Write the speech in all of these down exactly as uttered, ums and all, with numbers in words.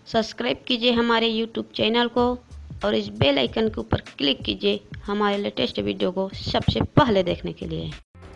Subscribe कीजिए हमारे YouTube channel को और इस बेल आइकन के ऊपर क्लिक कीजिए हमारे लेटेस्ट वीडियो को सबसे पहले देखने के लिए।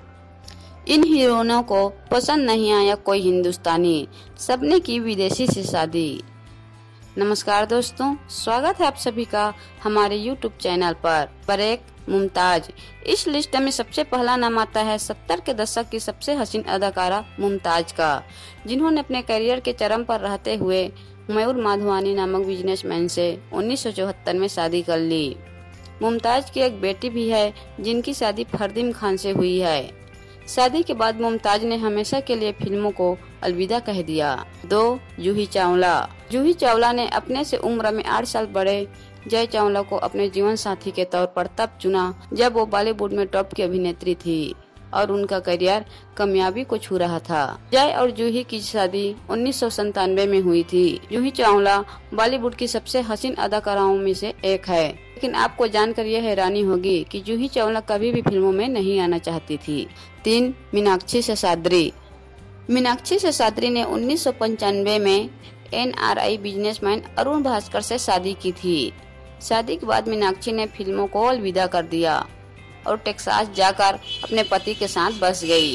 इन हीरोइनों को पसंद नहीं आया कोई हिंदुस्तानी, सबने की विदेशी से शादी। नमस्कार दोस्तों, स्वागत है आप सभी का हमारे यूट्यूब चैनल पर। पर एक मुमताज, इस लिस्ट में सबसे पहला नाम आता है सत्तर के दशक की सबसे हसीन अदाकारा मुमताज का, जिन्होंने अपने करियर के चरम पर रहते हुए मयूर माधवानी नामक बिजनेसमैन से उन्नीस सौ चौहत्तर में शादी कर ली। मुमताज की एक बेटी भी है जिनकी शादी फरदीन खान से हुई है। शादी के बाद मुमताज ने हमेशा के लिए फिल्मों को अलविदा कह दिया। दो जूही चावला। जूही चावला ने अपने से उम्र में आठ साल बड़े जय चावला को अपने जीवन साथी के तौर पर तब चुना जब वो बॉलीवुड में टॉप की अभिनेत्री थी और उनका करियर कामयाबी को छू रहा था। जय और जूही की शादी उन्नीस सौ संतानवे में हुई थी। जूही चावला बॉलीवुड की सबसे हसीन अदाकाराओं में से एक है, लेकिन आपको जानकर यह हैरानी होगी कि जूही चावला कभी भी फिल्मों में नहीं आना चाहती थी। तीन मीनाक्षी शेषाद्री। मीनाक्षी शेषाद्री ने उन्नीस सौ पंचानवे में N R I businessman Arun Bhaskar से शादी की थी। शादी के बाद मीनाक्षी ने फिल्मों को अलविदा कर दिया और टेक्सास जाकर अपने पति के साथ बस गई।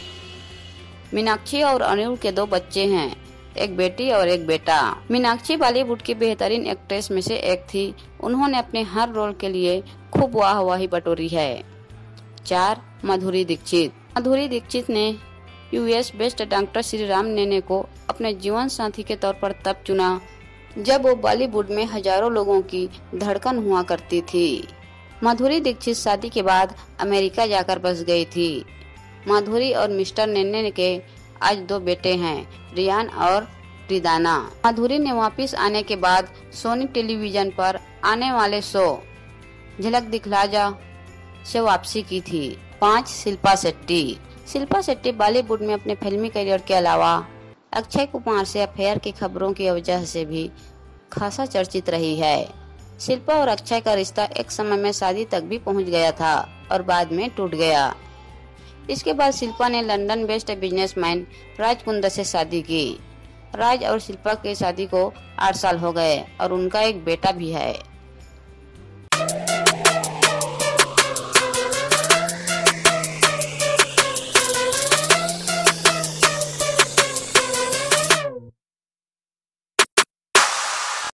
मीनाक्षी और अनिल के दो बच्चे हैं, एक बेटी और एक बेटा। मीनाक्षी बॉलीवुड की बेहतरीन एक्ट्रेस में से एक थी। उन्होंने अपने हर रोल के लिए खूब वाहवाही बटोरी है। चार माधुरी दीक्षित। माधुरी दीक्षित ने US based doctor Shri Ram Nene को अपने जीवन साथी के तौर पर तब चुना जब वो बॉलीवुड में हजारों लोगों की धड़कन हुआ करती थी। माधुरी दीक्षित शादी के बाद अमेरिका जाकर बस गई थी। माधुरी और मिस्टर नेने के आज दो बेटे हैं, रियान और रिदाना। माधुरी ने वापस आने के बाद सोनी टेलीविजन पर आने वाले शो झलक दिखला जा से वापसी की थी। पाँच शिल्पा शेट्टी। शिल्पा शेट्टी बॉलीवुड में अपने फिल्मी करियर के अलावा अक्षय कुमार से अफेयर की खबरों की वजह से भी खासा चर्चित रही है। शिल्पा और अक्षय का रिश्ता एक समय में शादी तक भी पहुंच गया था और बाद में टूट गया। इसके बाद शिल्पा ने London based businessman Raj Kundra से शादी की। राज और शिल्पा की शादी को आठ साल हो गए और उनका एक बेटा भी है।